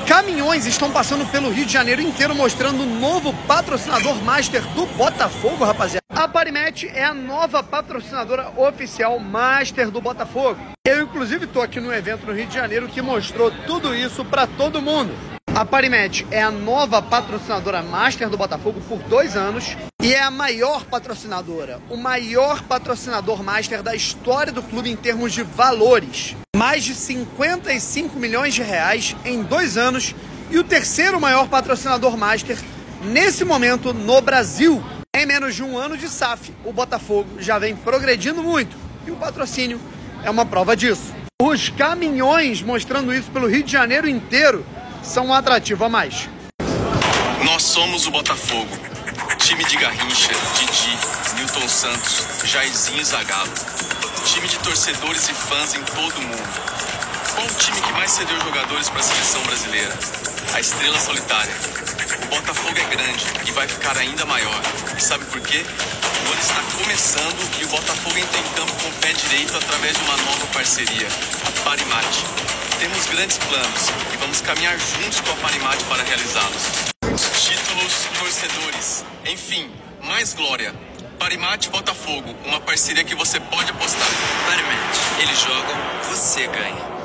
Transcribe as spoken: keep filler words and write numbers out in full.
Caminhões estão passando pelo Rio de Janeiro inteiro mostrando o novo patrocinador master do Botafogo, rapaziada. A Parimatch é a nova patrocinadora oficial master do Botafogo. Eu, inclusive, tô aqui no evento no Rio de Janeiro que mostrou tudo isso pra todo mundo. A Parimatch é a nova patrocinadora master do Botafogo por dois anos e é a maior patrocinadora, o maior patrocinador master da história do clube em termos de valores. Mais de cinquenta e cinco milhões de reais em dois anos e o terceiro maior patrocinador master nesse momento no Brasil. Em menos de um ano de S A F, o Botafogo já vem progredindo muito e o patrocínio é uma prova disso. Os caminhões mostrando isso pelo Rio de Janeiro inteiro são um atrativo a mais. Nós somos o Botafogo, time de Garrincha, Didi, Nilton Santos, Jairzinho e Zagallo, time de torcedores e fãs em todo o mundo. Qual o time que mais cedeu jogadores para a seleção brasileira? A Estrela Solitária. O Botafogo é grande e vai ficar ainda maior. E sabe por quê? O ano está começando e o Botafogo entra em campo com o pé direito através de uma nova parceria, a Parimatch. Temos grandes planos e vamos caminhar juntos com a Parimatch para realizá-los. Títulos, torcedores, enfim, mais glória. Parimatch Botafogo, uma parceria que você pode apostar. Parimatch, eles jogam, você ganha.